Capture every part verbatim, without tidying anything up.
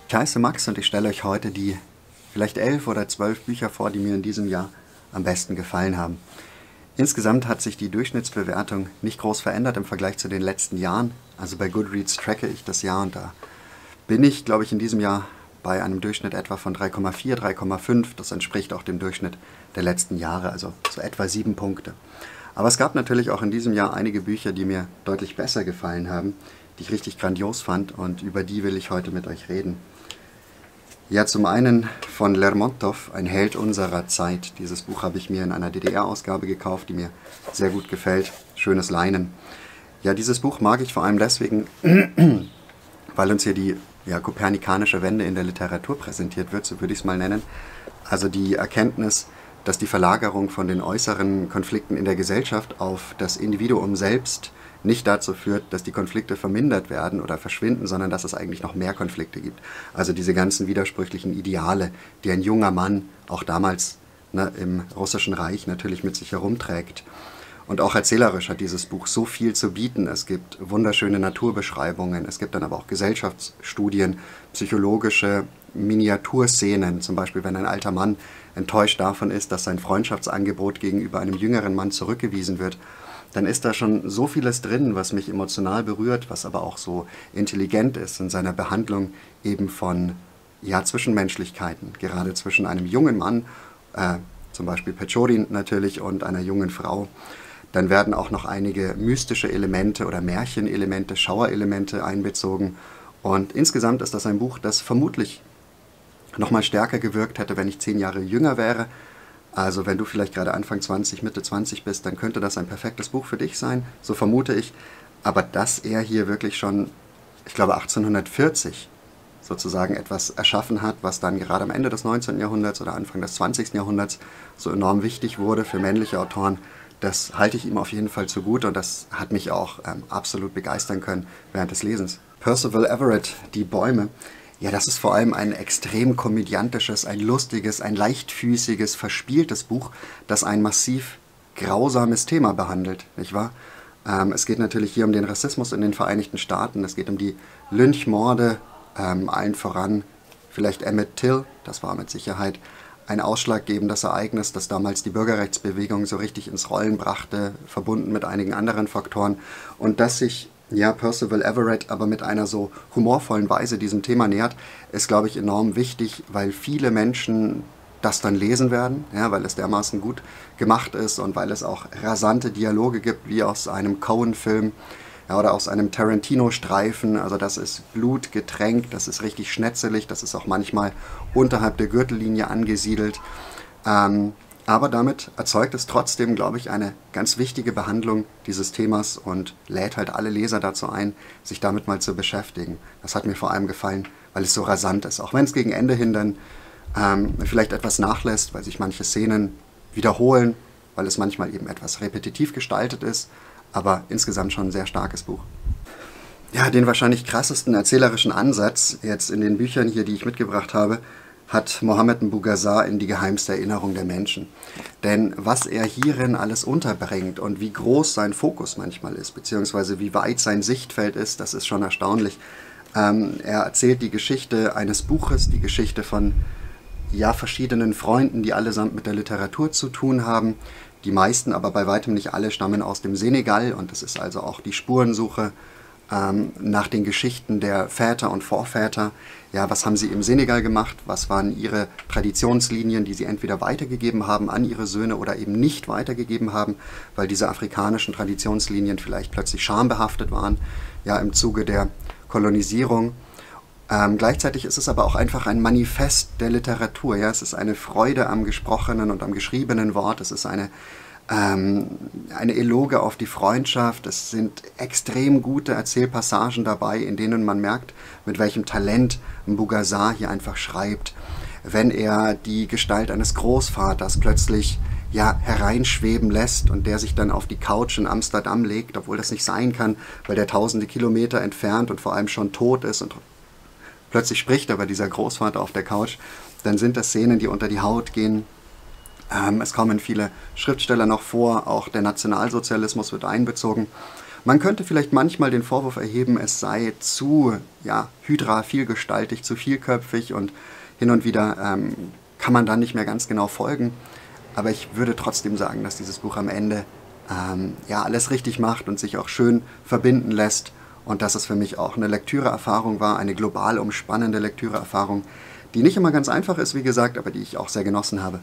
Ich heiße Max und ich stelle euch heute die vielleicht elf oder zwölf Bücher vor, die mir in diesem Jahr am besten gefallen haben. Insgesamt hat sich die Durchschnittsbewertung nicht groß verändert im Vergleich zu den letzten Jahren. Also bei Goodreads tracke ich das Jahr und da bin ich, glaube ich, in diesem Jahr bei einem Durchschnitt etwa von drei Komma vier, drei Komma fünf. Das entspricht auch dem Durchschnitt der letzten Jahre, also so etwa sieben Punkte. Aber es gab natürlich auch in diesem Jahr einige Bücher, die mir deutlich besser gefallen haben, die ich richtig grandios fand und über die will ich heute mit euch reden. Ja, zum einen von Lermontov, Ein Held unserer Zeit. Dieses Buch habe ich mir in einer D D R-Ausgabe gekauft, die mir sehr gut gefällt. Schönes Leinen. Ja, dieses Buch mag ich vor allem deswegen, weil uns hier die ja, kopernikanische Wende in der Literatur präsentiert wird, so würde ich es mal nennen. Also die Erkenntnis, dass die Verlagerung von den äußeren Konflikten in der Gesellschaft auf das Individuum selbst nicht dazu führt, dass die Konflikte vermindert werden oder verschwinden, sondern dass es eigentlich noch mehr Konflikte gibt. Also diese ganzen widersprüchlichen Ideale, die ein junger Mann auch damals ne, im Russischen Reich natürlich mit sich herumträgt. Und auch erzählerisch hat dieses Buch so viel zu bieten. Es gibt wunderschöne Naturbeschreibungen, es gibt dann aber auch Gesellschaftsstudien, psychologische Miniaturszenen, zum Beispiel wenn ein alter Mann enttäuscht davon ist, dass sein Freundschaftsangebot gegenüber einem jüngeren Mann zurückgewiesen wird, dann ist da schon so vieles drin, was mich emotional berührt, was aber auch so intelligent ist in seiner Behandlung eben von ja, Zwischenmenschlichkeiten, gerade zwischen einem jungen Mann, äh, zum Beispiel Pechorin natürlich, und einer jungen Frau. Dann werden auch noch einige mystische Elemente oder Märchenelemente, Schauerelemente einbezogen. Und insgesamt ist das ein Buch, das vermutlich noch mal stärker gewirkt hätte, wenn ich zehn Jahre jünger wäre. Also wenn du vielleicht gerade Anfang zwanzig, Mitte zwanzig bist, dann könnte das ein perfektes Buch für dich sein, so vermute ich. Aber dass er hier wirklich schon, ich glaube achtzehnhundertvierzig, sozusagen etwas erschaffen hat, was dann gerade am Ende des neunzehnten Jahrhunderts oder Anfang des zwanzigsten Jahrhunderts so enorm wichtig wurde für männliche Autoren, das halte ich ihm auf jeden Fall zugute und das hat mich auch ähm, absolut begeistern können während des Lesens. Percival Everett, Die Bäume. Ja, das ist vor allem ein extrem komödiantisches, ein lustiges, ein leichtfüßiges, verspieltes Buch, das ein massiv grausames Thema behandelt, nicht wahr? Ähm, es geht natürlich hier um den Rassismus in den Vereinigten Staaten, es geht um die Lynchmorde, ähm, allen voran vielleicht Emmett Till, das war mit Sicherheit ein ausschlaggebendes Ereignis, das damals die Bürgerrechtsbewegung so richtig ins Rollen brachte, verbunden mit einigen anderen Faktoren. Und dass sich ja, Percival Everett aber mit einer so humorvollen Weise diesem Thema nähert, ist, glaube ich, enorm wichtig, weil viele Menschen das dann lesen werden, ja, weil es dermaßen gut gemacht ist und weil es auch rasante Dialoge gibt, wie aus einem Coen-Film ja, oder aus einem Tarantino-Streifen. Also das ist blutgetränkt, das ist richtig schnetzelig, das ist auch manchmal unterhalb der Gürtellinie angesiedelt. Ähm, aber damit erzeugt es trotzdem, glaube ich, eine ganz wichtige Behandlung dieses Themas und lädt halt alle Leser dazu ein, sich damit mal zu beschäftigen. Das hat mir vor allem gefallen, weil es so rasant ist. Auch wenn es gegen Ende hin dann ähm, vielleicht etwas nachlässt, weil sich manche Szenen wiederholen, weil es manchmal eben etwas repetitiv gestaltet ist, aber insgesamt schon ein sehr starkes Buch. Ja, den wahrscheinlich krassesten erzählerischen Ansatz jetzt in den Büchern hier, die ich mitgebracht habe, hat Mohammed Mbougazzar in Die geheimste Erinnerung der Menschen. Denn was er hierin alles unterbringt und wie groß sein Fokus manchmal ist, beziehungsweise wie weit sein Sichtfeld ist, das ist schon erstaunlich. Ähm, er erzählt die Geschichte eines Buches, die Geschichte von ja, verschiedenen Freunden, die allesamt mit der Literatur zu tun haben. Die meisten, aber bei weitem nicht alle, stammen aus dem Senegal und es ist also auch die Spurensuche ähm, nach den Geschichten der Väter und Vorväter. Ja, was haben sie im Senegal gemacht? Was waren ihre Traditionslinien, die sie entweder weitergegeben haben an ihre Söhne oder eben nicht weitergegeben haben, weil diese afrikanischen Traditionslinien vielleicht plötzlich schambehaftet waren, ja, im Zuge der Kolonisierung. Ähm, gleichzeitig ist es aber auch einfach ein Manifest der Literatur. Ja? Es ist eine Freude am gesprochenen und am geschriebenen Wort. Es ist eine, ähm, eine Eloge auf die Freundschaft. Es sind extrem gute Erzählpassagen dabei, in denen man merkt, mit welchem Talent Mbougazzar hier einfach schreibt. Wenn er die Gestalt eines Großvaters plötzlich ja, hereinschweben lässt und der sich dann auf die Couch in Amsterdam legt, obwohl das nicht sein kann, weil der tausende Kilometer entfernt und vor allem schon tot ist und plötzlich spricht aber dieser Großvater auf der Couch, dann sind das Szenen, die unter die Haut gehen. Ähm, es kommen viele Schriftsteller noch vor, auch der Nationalsozialismus wird einbezogen. Man könnte vielleicht manchmal den Vorwurf erheben, es sei zu ja, hydra, vielgestaltig, zu vielköpfig und hin und wieder ähm, kann man dann nicht mehr ganz genau folgen. Aber ich würde trotzdem sagen, dass dieses Buch am Ende ähm, ja, alles richtig macht und sich auch schön verbinden lässt und dass es für mich auch eine Lektüreerfahrung war, eine global umspannende Lektüreerfahrung, die nicht immer ganz einfach ist, wie gesagt, aber die ich auch sehr genossen habe.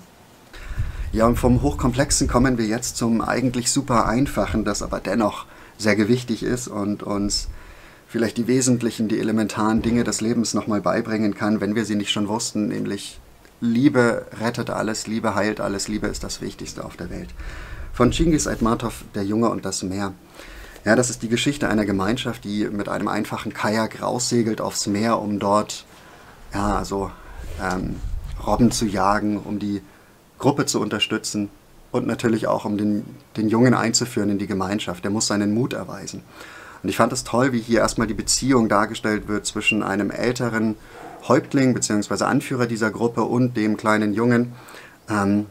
Ja, und vom Hochkomplexen kommen wir jetzt zum eigentlich super Einfachen, das aber dennoch sehr gewichtig ist und uns vielleicht die wesentlichen, die elementaren Dinge des Lebens nochmal beibringen kann, wenn wir sie nicht schon wussten, nämlich Liebe rettet alles, Liebe heilt alles, Liebe ist das Wichtigste auf der Welt. Von Chingis Aitmatov, Der Junge und das Meer. Ja, das ist die Geschichte einer Gemeinschaft, die mit einem einfachen Kajak raussegelt aufs Meer, um dort ja, also, ähm, Robben zu jagen, um die Gruppe zu unterstützen und natürlich auch um den, den Jungen einzuführen in die Gemeinschaft. Der muss seinen Mut erweisen. Und ich fand es toll, wie hier erstmal die Beziehung dargestellt wird zwischen einem älteren Häuptling bzw. Anführer dieser Gruppe und dem kleinen Jungen ähm,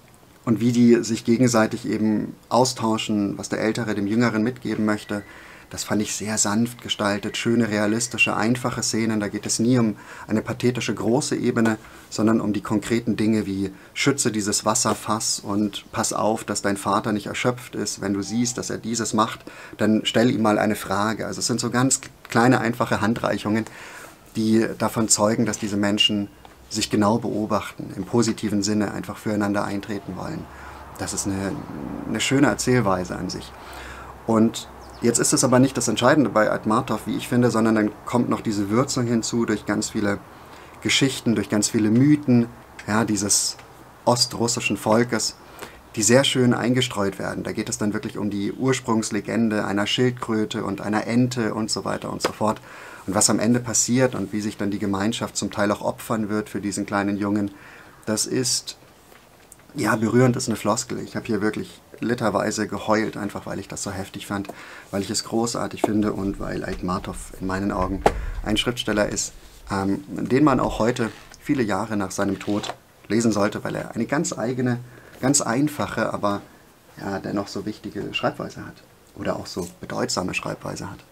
und wie die sich gegenseitig eben austauschen, was der Ältere dem Jüngeren mitgeben möchte. Das fand ich sehr sanft gestaltet, schöne, realistische, einfache Szenen. Da geht es nie um eine pathetische große Ebene, sondern um die konkreten Dinge wie schütze dieses Wasserfass und pass auf, dass dein Vater nicht erschöpft ist. Wenn du siehst, dass er dieses macht, dann stell ihm mal eine Frage. Also es sind so ganz kleine, einfache Handreichungen, die davon zeugen, dass diese Menschen sich genau beobachten, im positiven Sinne einfach füreinander eintreten wollen. Das ist eine, eine schöne Erzählweise an sich. Und jetzt ist es aber nicht das Entscheidende bei Aitmatov, wie ich finde, sondern dann kommt noch diese Würzung hinzu durch ganz viele Geschichten, durch ganz viele Mythen ja, dieses ostrussischen Volkes, die sehr schön eingestreut werden. Da geht es dann wirklich um die Ursprungslegende einer Schildkröte und einer Ente und so weiter und so fort. Und was am Ende passiert und wie sich dann die Gemeinschaft zum Teil auch opfern wird für diesen kleinen Jungen, das ist, ja, berührend ist eine Floskel. Ich habe hier wirklich literweise geheult, einfach weil ich das so heftig fand, weil ich es großartig finde und weil Aitmatov in meinen Augen ein Schriftsteller ist, ähm, den man auch heute, viele Jahre nach seinem Tod, lesen sollte, weil er eine ganz eigene, ganz einfache, aber ja, dennoch so wichtige Schreibweise hat oder auch so bedeutsame Schreibweise hat.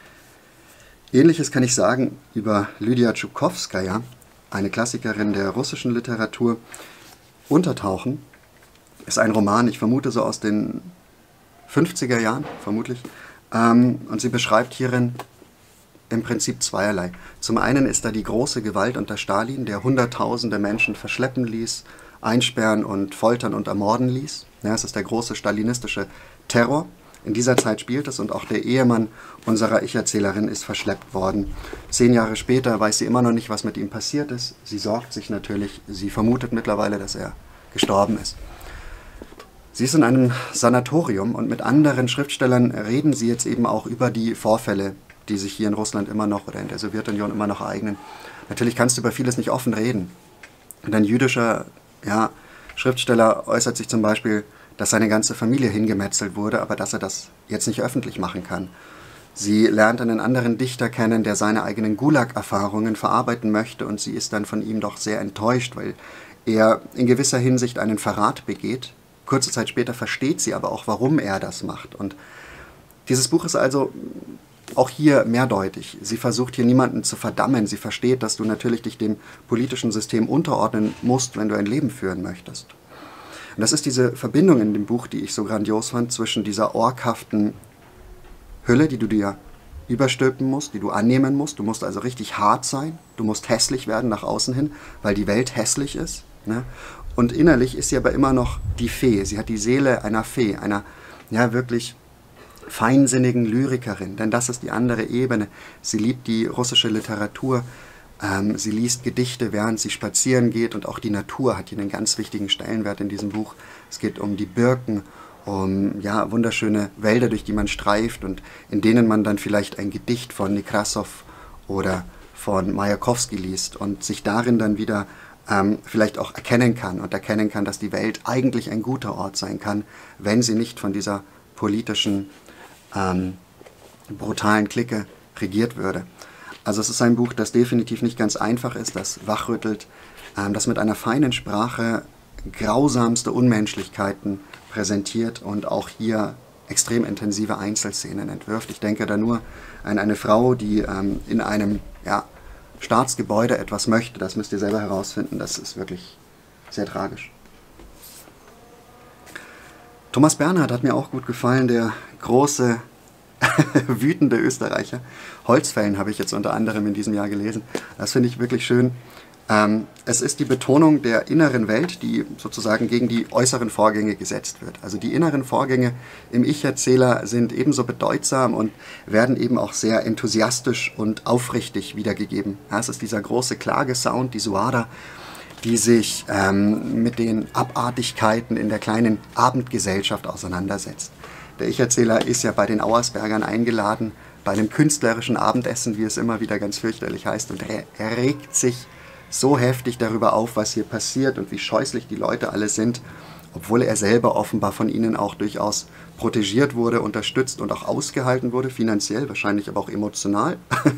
Ähnliches kann ich sagen über Lydia Tschukowskaja, eine Klassikerin der russischen Literatur. Untertauchen ist ein Roman, ich vermute so aus den fünfziger Jahren, vermutlich. Ähm, und sie beschreibt hierin im Prinzip zweierlei. Zum einen ist da die große Gewalt unter Stalin, der hunderttausende Menschen verschleppen ließ, einsperren und foltern und ermorden ließ. Ja, es ist der große stalinistische Terror. In dieser Zeit spielt es und auch der Ehemann unserer Ich-Erzählerin ist verschleppt worden. Zehn Jahre später weiß sie immer noch nicht, was mit ihm passiert ist. Sie sorgt sich natürlich, sie vermutet mittlerweile, dass er gestorben ist. Sie ist in einem Sanatorium und mit anderen Schriftstellern reden sie jetzt eben auch über die Vorfälle, die sich hier in Russland immer noch oder in der Sowjetunion immer noch ereignen. Natürlich kannst du über vieles nicht offen reden. Und ein jüdischer ja, Schriftsteller äußert sich zum Beispiel, dass seine ganze Familie hingemetzelt wurde, aber dass er das jetzt nicht öffentlich machen kann. Sie lernt einen anderen Dichter kennen, der seine eigenen Gulag-Erfahrungen verarbeiten möchte und sie ist dann von ihm doch sehr enttäuscht, weil er in gewisser Hinsicht einen Verrat begeht. Kurze Zeit später versteht sie aber auch, warum er das macht. Und dieses Buch ist also auch hier mehrdeutig. Sie versucht hier niemanden zu verdammen. Sie versteht, dass du natürlich dich dem politischen System unterordnen musst, wenn du ein Leben führen möchtest. Und das ist diese Verbindung in dem Buch, die ich so grandios fand, zwischen dieser orkhaften Hülle, die du dir überstülpen musst, die du annehmen musst. Du musst also richtig hart sein, du musst hässlich werden nach außen hin, weil die Welt hässlich ist. Ne? Und innerlich ist sie aber immer noch die Fee. Sie hat die Seele einer Fee, einer ja wirklich feinsinnigen Lyrikerin. Denn das ist die andere Ebene. Sie liebt die russische Literatur. Ähm, sie liest Gedichte, während sie spazieren geht. Und auch die Natur hat hier einen ganz wichtigen Stellenwert in diesem Buch. Es geht um die Birken, um ja, wunderschöne Wälder, durch die man streift und in denen man dann vielleicht ein Gedicht von Nekrassow oder von Majakowski liest und sich darin dann wieder ähm, vielleicht auch erkennen kann und erkennen kann, dass die Welt eigentlich ein guter Ort sein kann, wenn sie nicht von dieser politischen, ähm, brutalen Clique regiert würde. Also es ist ein Buch, das definitiv nicht ganz einfach ist, das wachrüttelt, ähm, das mit einer feinen Sprache grausamste Unmenschlichkeiten präsentiert und auch hier extrem intensive Einzelszenen entwirft. Ich denke da nur an eine Frau, die ähm, in einem ja, Staatsgebäude etwas möchte. Das müsst ihr selber herausfinden. Das ist wirklich sehr tragisch. Thomas Bernhard hat mir auch gut gefallen, der große, wütende Österreicher. Holzfällen habe ich jetzt unter anderem in diesem Jahr gelesen. Das finde ich wirklich schön. Ähm, es ist die Betonung der inneren Welt, die sozusagen gegen die äußeren Vorgänge gesetzt wird. Also die inneren Vorgänge im Ich-Erzähler sind ebenso bedeutsam und werden eben auch sehr enthusiastisch und aufrichtig wiedergegeben. Ja, es ist dieser große Klagesound, die Suada, die sich ähm, mit den Abartigkeiten in der kleinen Abendgesellschaft auseinandersetzt. Der Ich-Erzähler ist ja bei den Auersbergern eingeladen, bei einem künstlerischen Abendessen, wie es immer wieder ganz fürchterlich heißt, und er, er regt sich so heftig darüber auf, was hier passiert und wie scheußlich die Leute alle sind, obwohl er selber offenbar von ihnen auch durchaus protegiert wurde, unterstützt und auch ausgehalten wurde, finanziell, wahrscheinlich aber auch emotional.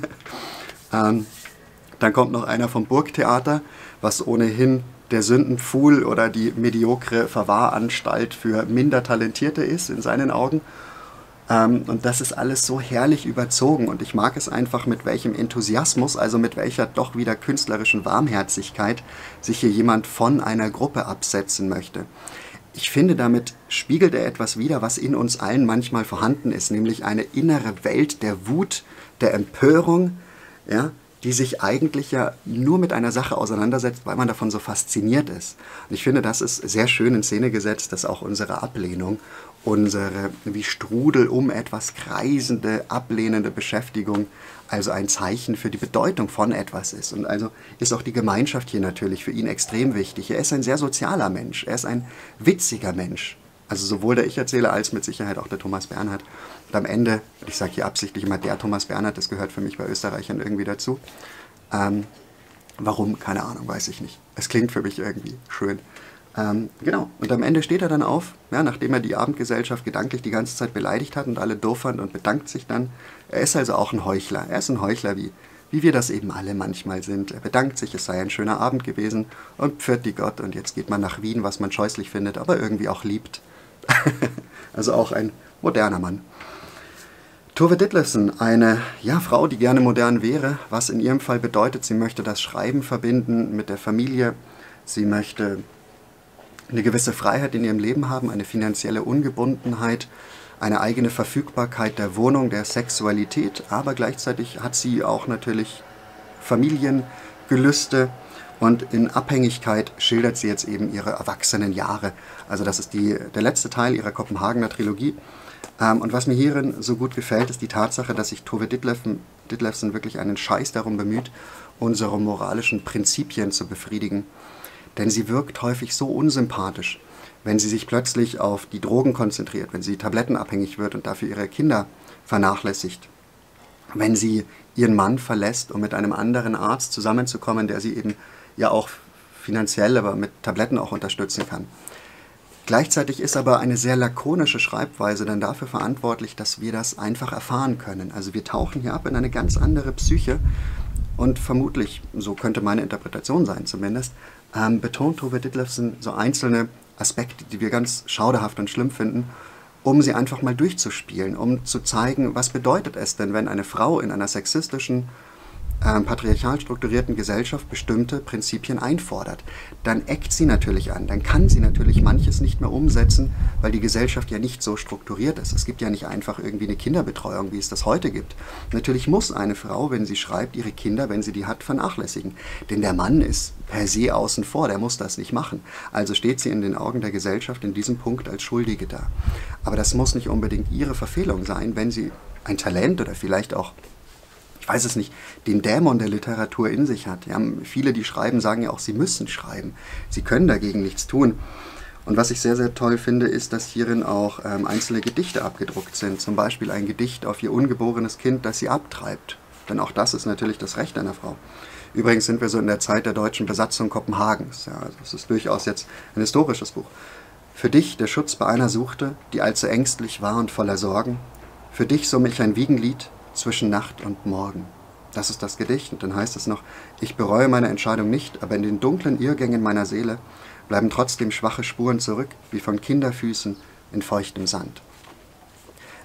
ähm, dann kommt noch einer vom Burgtheater, was ohnehin der Sündenpfuhl oder die mediokre Verwahranstalt für minder Talentierte ist, in seinen Augen. Ähm, und das ist alles so herrlich überzogen und ich mag es einfach, mit welchem Enthusiasmus, also mit welcher doch wieder künstlerischen Warmherzigkeit sich hier jemand von einer Gruppe absetzen möchte. Ich finde, damit spiegelt er etwas wider, was in uns allen manchmal vorhanden ist, nämlich eine innere Welt der Wut, der Empörung, ja, die sich eigentlich ja nur mit einer Sache auseinandersetzt, weil man davon so fasziniert ist. Und ich finde, das ist sehr schön in Szene gesetzt, dass auch unsere Ablehnung, unsere wie Strudel um etwas kreisende, ablehnende Beschäftigung also ein Zeichen für die Bedeutung von etwas ist. Und also ist auch die Gemeinschaft hier natürlich für ihn extrem wichtig. Er ist ein sehr sozialer Mensch, er ist ein witziger Mensch. Also sowohl der Ich-Erzähler als mit Sicherheit auch der Thomas Bernhard. Und am Ende, ich sage hier absichtlich immer der Thomas Bernhard, das gehört für mich bei Österreichern irgendwie dazu. Ähm, warum? Keine Ahnung, weiß ich nicht. Es klingt für mich irgendwie schön. Ähm, genau, und am Ende steht er dann auf, ja, nachdem er die Abendgesellschaft gedanklich die ganze Zeit beleidigt hat und alle doof fand und bedankt sich dann. Er ist also auch ein Heuchler. Er ist ein Heuchler, wie, wie wir das eben alle manchmal sind. Er bedankt sich, es sei ein schöner Abend gewesen und pfiat die Gott und jetzt geht man nach Wien, was man scheußlich findet, aber irgendwie auch liebt. Also auch ein moderner Mann. Tove Ditlevsen, eine ja, Frau, die gerne modern wäre, was in ihrem Fall bedeutet, sie möchte das Schreiben verbinden mit der Familie, sie möchte eine gewisse Freiheit in ihrem Leben haben, eine finanzielle Ungebundenheit, eine eigene Verfügbarkeit der Wohnung, der Sexualität, aber gleichzeitig hat sie auch natürlich Familiengelüste und in Abhängigkeit schildert sie jetzt eben ihre erwachsenen Jahre. Also das ist die, der letzte Teil ihrer Kopenhagener Trilogie. Ähm, und was mir hierin so gut gefällt, ist die Tatsache, dass sich Tove Ditlevsen, Ditlevsen wirklich einen Scheiß darum bemüht, unsere moralischen Prinzipien zu befriedigen. Denn sie wirkt häufig so unsympathisch, wenn sie sich plötzlich auf die Drogen konzentriert, wenn sie tablettenabhängig wird und dafür ihre Kinder vernachlässigt, wenn sie ihren Mann verlässt, um mit einem anderen Arzt zusammenzukommen, der sie eben ja auch finanziell, aber mit Tabletten auch unterstützen kann. Gleichzeitig ist aber eine sehr lakonische Schreibweise dann dafür verantwortlich, dass wir das einfach erfahren können. Also wir tauchen hier ab in eine ganz andere Psyche und vermutlich, so könnte meine Interpretation sein zumindest, ähm, betont Tove Ditlevsen so einzelne Aspekte, die wir ganz schauderhaft und schlimm finden, um sie einfach mal durchzuspielen, um zu zeigen, was bedeutet es denn, wenn eine Frau in einer sexistischen, ähm, patriarchal strukturierten Gesellschaft bestimmte Prinzipien einfordert. Dann eckt sie natürlich an, dann kann sie natürlich manches nicht mehr umsetzen, weil die Gesellschaft ja nicht so strukturiert ist. Es gibt ja nicht einfach irgendwie eine Kinderbetreuung, wie es das heute gibt. Natürlich muss eine Frau, wenn sie schreibt, ihre Kinder, wenn sie die hat, vernachlässigen. Denn der Mann ist per se außen vor, der muss das nicht machen. Also steht sie in den Augen der Gesellschaft in diesem Punkt als Schuldige da. Aber das muss nicht unbedingt ihre Verfehlung sein, wenn sie ein Talent oder vielleicht auch, ich weiß es nicht, den Dämon der Literatur in sich hat. Ja, viele, die schreiben, sagen ja auch, sie müssen schreiben. Sie können dagegen nichts tun. Und was ich sehr, sehr toll finde, ist, dass hierin auch ähm, einzelne Gedichte abgedruckt sind. Zum Beispiel ein Gedicht auf ihr ungeborenes Kind, das sie abtreibt. Denn auch das ist natürlich das Recht einer Frau. Übrigens sind wir so in der Zeit der deutschen Besatzung Kopenhagens. Ja, also das ist durchaus jetzt ein historisches Buch. Für dich, der Schutz bei einer suchte, die allzu ängstlich war und voller Sorgen. Für dich summ ich ein Wiegenlied zwischen Nacht und Morgen. Das ist das Gedicht. Und dann heißt es noch, ich bereue meine Entscheidung nicht, aber in den dunklen Irrgängen meiner Seele bleiben trotzdem schwache Spuren zurück, wie von Kinderfüßen in feuchtem Sand.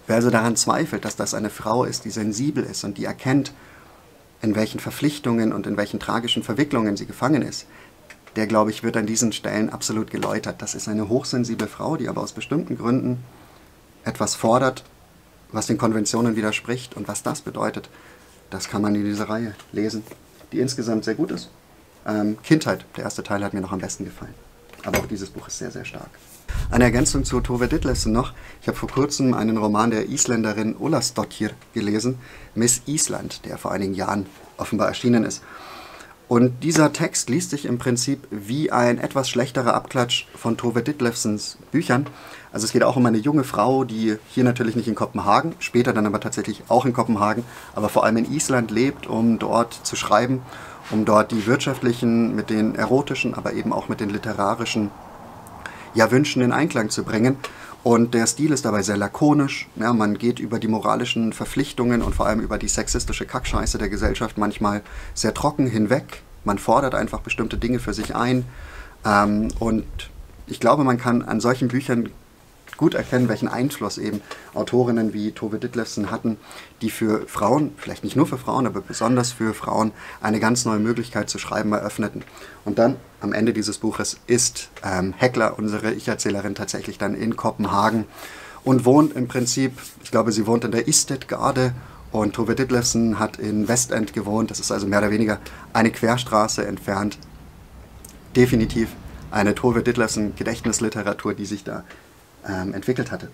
Wer also daran zweifelt, dass das eine Frau ist, die sensibel ist und die erkennt, in welchen Verpflichtungen und in welchen tragischen Verwicklungen sie gefangen ist, der, glaube ich, wird an diesen Stellen absolut geläutert. Das ist eine hochsensible Frau, die aber aus bestimmten Gründen etwas fordert, was den Konventionen widerspricht. Und was das bedeutet, das kann man in dieser Reihe lesen, die insgesamt sehr gut ist. Ähm, Kindheit, der erste Teil hat mir noch am besten gefallen. Aber auch dieses Buch ist sehr, sehr stark. Eine Ergänzung zu Tove Ditlevsen noch. Ich habe vor kurzem einen Roman der Isländerin Ólafsdóttir gelesen, Miss Island, der vor einigen Jahren offenbar erschienen ist. Und dieser Text liest sich im Prinzip wie ein etwas schlechterer Abklatsch von Tove Ditlevsens Büchern. Also es geht auch um eine junge Frau, die hier natürlich nicht in Kopenhagen, später dann aber tatsächlich auch in Kopenhagen, aber vor allem in Island lebt, um dort zu schreiben, um dort die wirtschaftlichen mit den erotischen, aber eben auch mit den literarischen ja, Wünschen in Einklang zu bringen. Und der Stil ist dabei sehr lakonisch. Ja, man geht über die moralischen Verpflichtungen und vor allem über die sexistische Kackscheiße der Gesellschaft manchmal sehr trocken hinweg. Man fordert einfach bestimmte Dinge für sich ein. Ähm, und ich glaube, man kann an solchen Büchern gut erkennen, welchen Einfluss eben Autorinnen wie Tove Ditlevsen hatten, die für Frauen, vielleicht nicht nur für Frauen, aber besonders für Frauen, eine ganz neue Möglichkeit zu schreiben eröffneten. Und dann, am Ende dieses Buches, ist ähm, Hekla, unsere Ich-Erzählerin, tatsächlich dann in Kopenhagen und wohnt im Prinzip, ich glaube, sie wohnt in der Istedgade und Tove Ditlevsen hat in Westend gewohnt. Das ist also mehr oder weniger eine Querstraße entfernt. Definitiv eine Tove Ditlevsen Gedächtnisliteratur, die sich da Ähm, entwickelt hatte.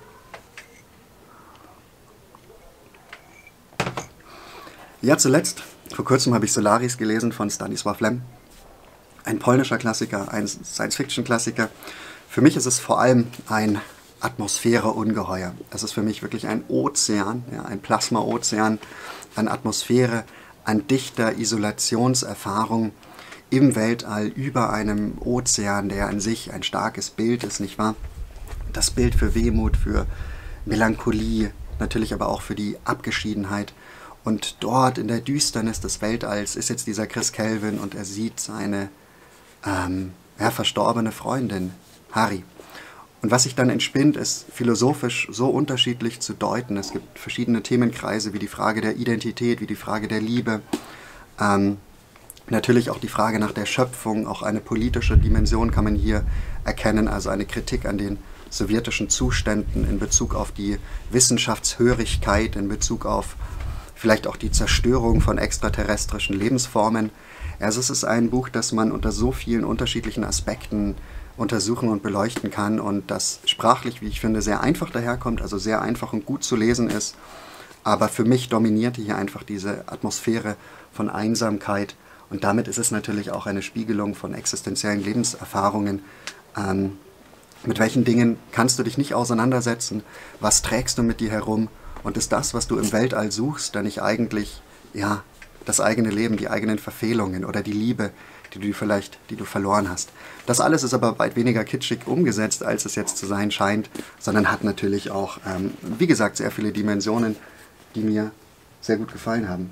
Ja, zuletzt, vor kurzem habe ich Solaris gelesen von Stanisław Lem. Ein polnischer Klassiker, ein Science-Fiction-Klassiker. Für mich ist es vor allem ein Atmosphäre-Ungeheuer. Es ist für mich wirklich ein Ozean, ja, ein Plasma-Ozean an Atmosphäre, an dichter Isolationserfahrung im Weltall über einem Ozean, der an sich ein starkes Bild ist, nicht wahr? Das Bild für Wehmut, für Melancholie, natürlich aber auch für die Abgeschiedenheit. Und dort in der Düsternis des Weltalls ist jetzt dieser Chris Kelvin und er sieht seine ähm, ja, verstorbene Freundin, Harry. Und was sich dann entspinnt, ist philosophisch so unterschiedlich zu deuten. Es gibt verschiedene Themenkreise, wie die Frage der Identität, wie die Frage der Liebe. Ähm, natürlich auch die Frage nach der Schöpfung, auch eine politische Dimension kann man hier erkennen, also eine Kritik an den sowjetischen Zuständen in Bezug auf die Wissenschaftshörigkeit, in Bezug auf vielleicht auch die Zerstörung von extraterrestrischen Lebensformen. Also es ist ein Buch, das man unter so vielen unterschiedlichen Aspekten untersuchen und beleuchten kann und das sprachlich, wie ich finde, sehr einfach daherkommt, also sehr einfach und gut zu lesen ist. Aber für mich dominierte hier einfach diese Atmosphäre von Einsamkeit und damit ist es natürlich auch eine Spiegelung von existenziellen Lebenserfahrungen. Ähm, Mit welchen Dingen kannst du dich nicht auseinandersetzen? Was trägst du mit dir herum? Und ist das, was du im Weltall suchst, dann nicht eigentlich ja, das eigene Leben, die eigenen Verfehlungen oder die Liebe, die du vielleicht, die du verloren hast? Das alles ist aber weit weniger kitschig umgesetzt, als es jetzt zu sein scheint, sondern hat natürlich auch, ähm, wie gesagt, sehr viele Dimensionen, die mir sehr gut gefallen haben.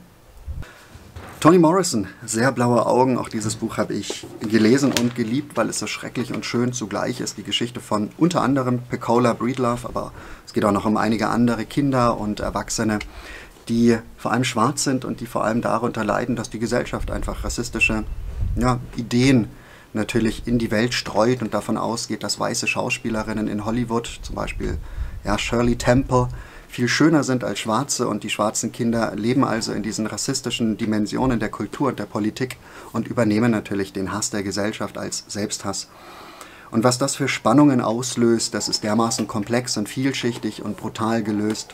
Toni Morrison, Sehr blaue Augen, auch dieses Buch habe ich gelesen und geliebt, weil es so schrecklich und schön zugleich ist. Die Geschichte von unter anderem Pecola Breedlove, aber es geht auch noch um einige andere Kinder und Erwachsene, die vor allem schwarz sind und die vor allem darunter leiden, dass die Gesellschaft einfach rassistische ja, Ideen natürlich in die Welt streut und davon ausgeht, dass weiße Schauspielerinnen in Hollywood, zum Beispiel ja, Shirley Temple, viel schöner sind als Schwarze und die schwarzen Kinder leben also in diesen rassistischen Dimensionen der Kultur und der Politik und übernehmen natürlich den Hass der Gesellschaft als Selbsthass. Und was das für Spannungen auslöst, das ist dermaßen komplex und vielschichtig und brutal gelöst.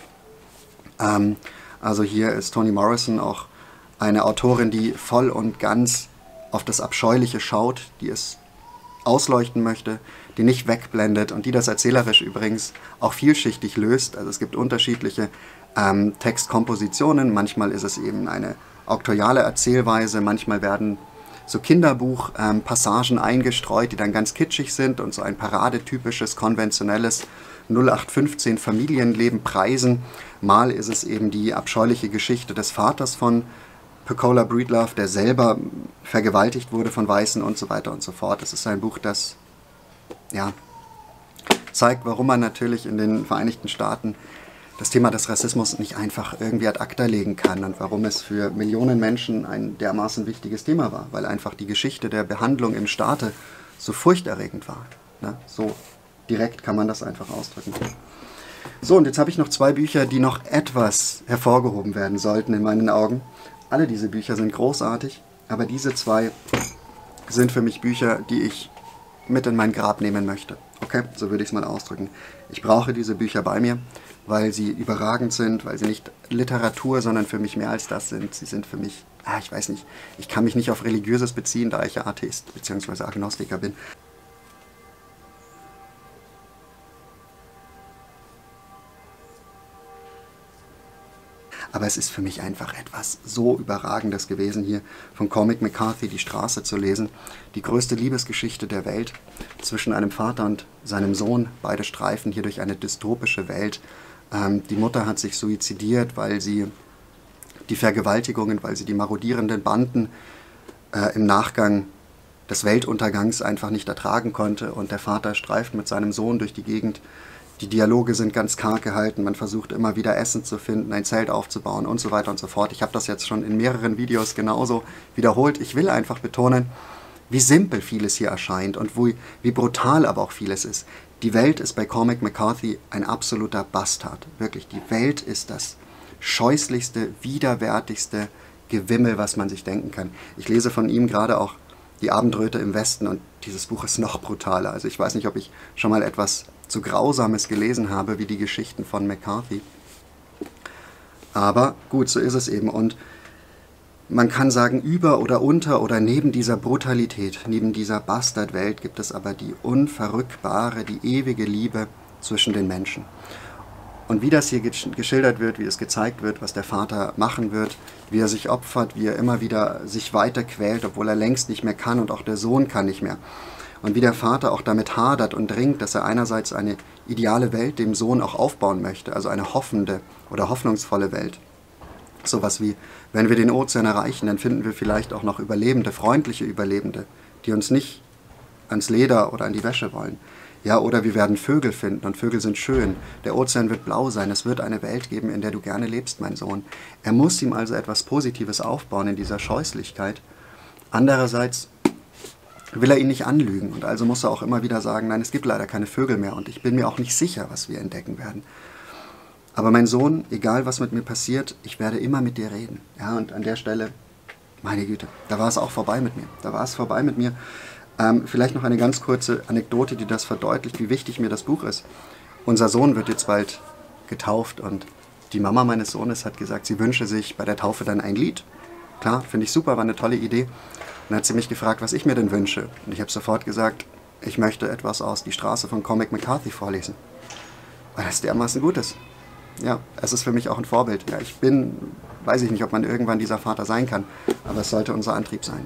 Ähm, also hier ist Toni Morrison auch eine Autorin, die voll und ganz auf das Abscheuliche schaut, die es ausleuchten möchte, die nicht wegblendet und die das erzählerisch übrigens auch vielschichtig löst. Also es gibt unterschiedliche ähm, Textkompositionen, manchmal ist es eben eine auktoriale Erzählweise, manchmal werden so Kinderbuch-Passagen ähm, eingestreut, die dann ganz kitschig sind und so ein paradetypisches, konventionelles null acht fünfzehn Familienleben preisen. Mal ist es eben die abscheuliche Geschichte des Vaters von Pecola Breedlove, der selber vergewaltigt wurde von Weißen und so weiter und so fort. Es ist ein Buch, das ja, zeigt, warum man natürlich in den Vereinigten Staaten das Thema des Rassismus nicht einfach irgendwie ad acta legen kann und warum es für Millionen Menschen ein dermaßen wichtiges Thema war, weil einfach die Geschichte der Behandlung im Staate so furchterregend war. Ne? So direkt kann man das einfach ausdrücken. So, und jetzt habe ich noch zwei Bücher, die noch etwas hervorgehoben werden sollten in meinen Augen. Alle diese Bücher sind großartig, aber diese zwei sind für mich Bücher, die ich mit in mein Grab nehmen möchte. Okay, so würde ich es mal ausdrücken. Ich brauche diese Bücher bei mir, weil sie überragend sind, weil sie nicht Literatur, sondern für mich mehr als das sind. Sie sind für mich, ah, ich weiß nicht, ich kann mich nicht auf Religiöses beziehen, da ich ja Atheist bzw. Agnostiker bin. Aber es ist für mich einfach etwas so Überragendes gewesen, hier von Cormac McCarthy Die Straße zu lesen. Die größte Liebesgeschichte der Welt zwischen einem Vater und seinem Sohn. Beide streifen hier durch eine dystopische Welt. Ähm, die Mutter hat sich suizidiert, weil sie die Vergewaltigungen, weil sie die marodierenden Banden äh, im Nachgang des Weltuntergangs einfach nicht ertragen konnte. Und der Vater streift mit seinem Sohn durch die Gegend. Die Dialoge sind ganz karg gehalten, man versucht immer wieder Essen zu finden, ein Zelt aufzubauen und so weiter und so fort. Ich habe das jetzt schon in mehreren Videos genauso wiederholt. Ich will einfach betonen, wie simpel vieles hier erscheint und wie, wie brutal aber auch vieles ist. Die Welt ist bei Cormac McCarthy ein absoluter Bastard. Wirklich, die Welt ist das scheußlichste, widerwärtigste Gewimmel, was man sich denken kann. Ich lese von ihm gerade auch Die Abendröte im Westen und dieses Buch ist noch brutaler. Also ich weiß nicht, ob ich schon mal etwas so Grausames gelesen habe wie die Geschichten von McCarthy. Aber gut, so ist es eben. Und man kann sagen, über oder unter oder neben dieser Brutalität, neben dieser Bastardwelt gibt es aber die unverrückbare, die ewige Liebe zwischen den Menschen. Und wie das hier geschildert wird, wie es gezeigt wird, was der Vater machen wird, wie er sich opfert, wie er immer wieder sich weiter quält, obwohl er längst nicht mehr kann und auch der Sohn kann nicht mehr. Und wie der Vater auch damit hadert und ringt, dass er einerseits eine ideale Welt dem Sohn auch aufbauen möchte, also eine hoffende oder hoffnungsvolle Welt. Sowas wie, wenn wir den Ozean erreichen, dann finden wir vielleicht auch noch Überlebende, freundliche Überlebende, die uns nicht ans Leder oder an die Wäsche wollen. Ja, oder wir werden Vögel finden und Vögel sind schön. Der Ozean wird blau sein. Es wird eine Welt geben, in der du gerne lebst, mein Sohn. Er muss ihm also etwas Positives aufbauen in dieser Scheußlichkeit. Andererseits will er ihn nicht anlügen und also muss er auch immer wieder sagen, nein, es gibt leider keine Vögel mehr und ich bin mir auch nicht sicher, was wir entdecken werden. Aber mein Sohn, egal was mit mir passiert, ich werde immer mit dir reden. Ja, und an der Stelle, meine Güte, da war es auch vorbei mit mir. Da war es vorbei mit mir. Ähm, vielleicht noch eine ganz kurze Anekdote, die das verdeutlicht, wie wichtig mir das Buch ist. Unser Sohn wird jetzt bald getauft und die Mama meines Sohnes hat gesagt, sie wünsche sich bei der Taufe dann ein Lied. Klar, finde ich super, war eine tolle Idee. Und dann hat sie mich gefragt, was ich mir denn wünsche. Und ich habe sofort gesagt, ich möchte etwas aus Die Straße von Cormac McCarthy vorlesen. Weil das dermaßen gut ist. Ja, es ist für mich auch ein Vorbild. Ja, ich bin, weiß ich nicht, ob man irgendwann dieser Vater sein kann, aber es sollte unser Antrieb sein.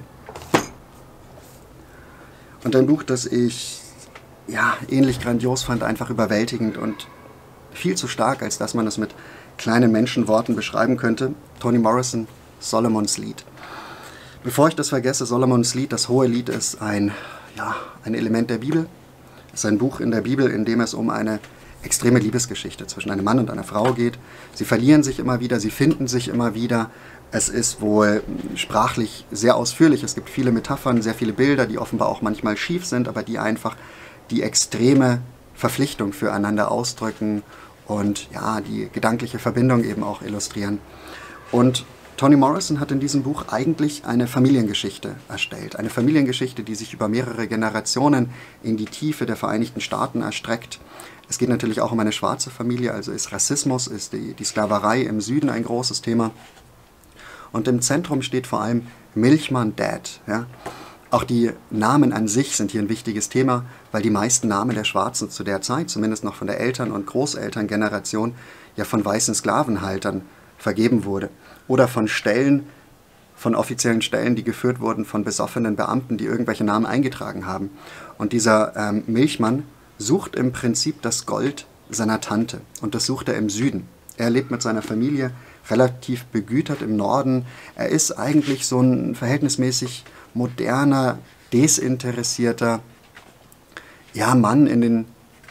Und ein Buch, das ich ja, ähnlich grandios fand, einfach überwältigend und viel zu stark, als dass man es mit kleinen Menschenworten beschreiben könnte. Toni Morrison, Solomons Lied. Bevor ich das vergesse, Solomons Lied, das hohe Lied, ist ein, ja, ein Element der Bibel. Es ist ein Buch in der Bibel, in dem es um eine extreme Liebesgeschichte zwischen einem Mann und einer Frau geht. Sie verlieren sich immer wieder, sie finden sich immer wieder. Es ist wohl sprachlich sehr ausführlich. Es gibt viele Metaphern, sehr viele Bilder, die offenbar auch manchmal schief sind, aber die einfach die extreme Verpflichtung füreinander ausdrücken und ja, die gedankliche Verbindung eben auch illustrieren. Und Toni Morrison hat in diesem Buch eigentlich eine Familiengeschichte erstellt. Eine Familiengeschichte, die sich über mehrere Generationen in die Tiefe der Vereinigten Staaten erstreckt. Es geht natürlich auch um eine schwarze Familie, also ist Rassismus, ist die, die Sklaverei im Süden ein großes Thema. Und im Zentrum steht vor allem Milchmann Dad. Ja? Auch die Namen an sich sind hier ein wichtiges Thema, weil die meisten Namen der Schwarzen zu der Zeit, zumindest noch von der Eltern- und Großelterngeneration, ja von weißen Sklavenhaltern vergeben wurde. Oder von Stellen, von offiziellen Stellen, die geführt wurden von besoffenen Beamten, die irgendwelche Namen eingetragen haben. Und dieser ähm, Milchmann sucht im Prinzip das Gold seiner Tante. Und das sucht er im Süden. Er lebt mit seiner Familie relativ begütert im Norden. Er ist eigentlich so ein verhältnismäßig moderner, desinteressierter ja, Mann in den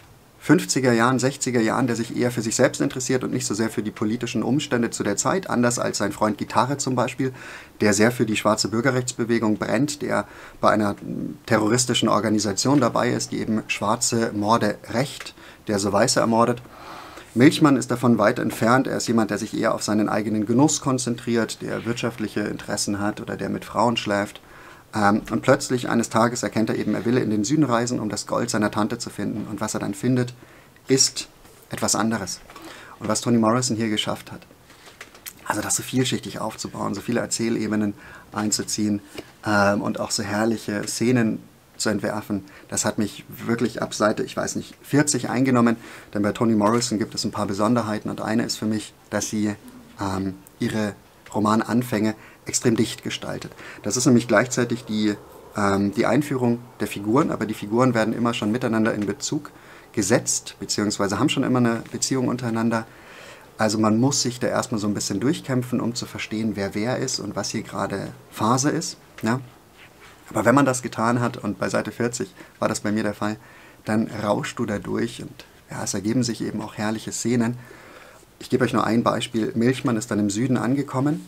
fünfziger Jahren, sechziger Jahren, der sich eher für sich selbst interessiert und nicht so sehr für die politischen Umstände zu der Zeit, anders als sein Freund Gitarre zum Beispiel, der sehr für die schwarze Bürgerrechtsbewegung brennt, der bei einer terroristischen Organisation dabei ist, die eben schwarze Morde rächt, der so Weiße ermordet. Milchmann ist davon weit entfernt, er ist jemand, der sich eher auf seinen eigenen Genuss konzentriert, der wirtschaftliche Interessen hat oder der mit Frauen schläft. Ähm, und plötzlich eines Tages erkennt er eben, er will in den Süden reisen, um das Gold seiner Tante zu finden. Und was er dann findet, ist etwas anderes. Und was Toni Morrison hier geschafft hat, also das so vielschichtig aufzubauen, so viele Erzählebenen einzuziehen ähm, und auch so herrliche Szenen zu entwerfen, das hat mich wirklich ab Seite, ich weiß nicht, vierzig eingenommen, denn bei Toni Morrison gibt es ein paar Besonderheiten und eine ist für mich, dass sie ähm, ihre Romananfänge extrem dicht gestaltet. Das ist nämlich gleichzeitig die, ähm, die Einführung der Figuren, aber die Figuren werden immer schon miteinander in Bezug gesetzt, beziehungsweise haben schon immer eine Beziehung untereinander. Also man muss sich da erstmal so ein bisschen durchkämpfen, um zu verstehen, wer wer ist und was hier gerade Phase ist. Ja? Aber wenn man das getan hat, und bei Seite vierzig war das bei mir der Fall, dann rauschst du da durch und ja, es ergeben sich eben auch herrliche Szenen. Ich gebe euch nur ein Beispiel. Milchmann ist dann im Süden angekommen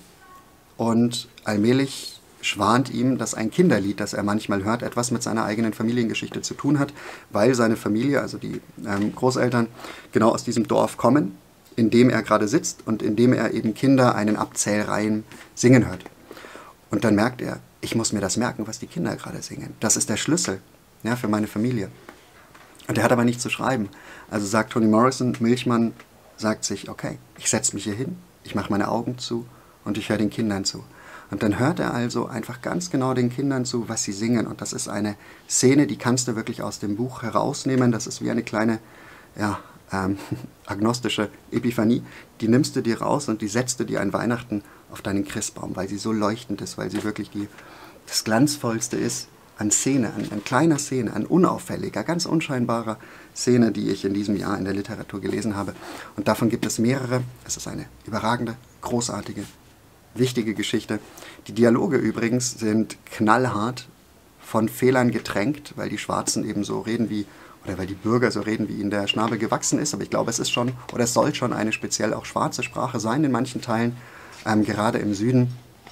und allmählich schwant ihm, dass ein Kinderlied, das er manchmal hört, etwas mit seiner eigenen Familiengeschichte zu tun hat, weil seine Familie, also die ähm, Großeltern, genau aus diesem Dorf kommen, in dem er gerade sitzt und in dem er eben Kinder einen Abzählreim singen hört. Und dann merkt er, ich muss mir das merken, was die Kinder gerade singen. Das ist der Schlüssel, ja, für meine Familie. Und er hat aber nichts zu schreiben. Also sagt Toni Morrison, Milchmann sagt sich, okay, ich setze mich hier hin, ich mache meine Augen zu und ich höre den Kindern zu. Und dann hört er also einfach ganz genau den Kindern zu, was sie singen. Und das ist eine Szene, die kannst du wirklich aus dem Buch herausnehmen. Das ist wie eine kleine, ja, ähm, agnostische Epiphanie. Die nimmst du dir raus und die setzt du dir an Weihnachten auf deinen Christbaum, weil sie so leuchtend ist, weil sie wirklich die, das Glanzvollste ist an Szene, an, an kleiner Szene, an unauffälliger, ganz unscheinbarer Szene, die ich in diesem Jahr in der Literatur gelesen habe. Und davon gibt es mehrere. Es ist eine überragende, großartige, wichtige Geschichte. Die Dialoge übrigens sind knallhart, von Fehlern getränkt, weil die Schwarzen eben so reden wie, oder weil die Bürger so reden, wie ihnen der Schnabel gewachsen ist. Aber ich glaube, es ist schon, oder es soll schon eine speziell auch schwarze Sprache sein in manchen Teilen, ähm, gerade im Süden.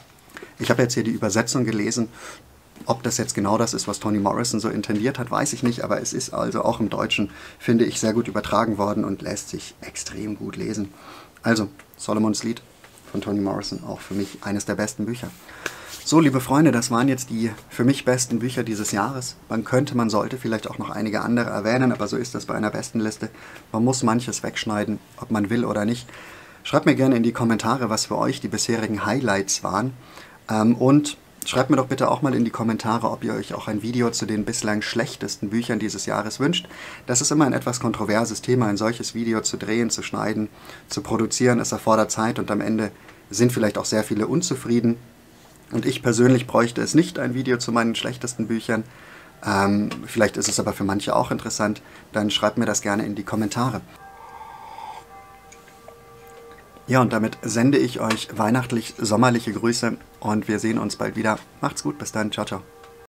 Ich habe jetzt hier die Übersetzung gelesen. Ob das jetzt genau das ist, was Toni Morrison so intendiert hat, weiß ich nicht. Aber es ist also auch im Deutschen, finde ich, sehr gut übertragen worden und lässt sich extrem gut lesen. Also, Solomons Lied von Toni Morrison, auch für mich eines der besten Bücher. So, liebe Freunde, das waren jetzt die für mich besten Bücher dieses Jahres. Man könnte, man sollte vielleicht auch noch einige andere erwähnen, aber so ist das bei einer Bestenliste. Man muss manches wegschneiden, ob man will oder nicht. Schreibt mir gerne in die Kommentare, was für euch die bisherigen Highlights waren. Ähm, und schreibt mir doch bitte auch mal in die Kommentare, ob ihr euch auch ein Video zu den bislang schlechtesten Büchern dieses Jahres wünscht. Das ist immer ein etwas kontroverses Thema, ein solches Video zu drehen, zu schneiden, zu produzieren. Es erfordert Zeit und am Ende sind vielleicht auch sehr viele unzufrieden. Und ich persönlich bräuchte es nicht, ein Video zu meinen schlechtesten Büchern. Ähm, vielleicht ist es aber für manche auch interessant. Dann schreibt mir das gerne in die Kommentare. Ja, und damit sende ich euch weihnachtlich sommerliche Grüße und wir sehen uns bald wieder. Macht's gut, bis dann, ciao, ciao.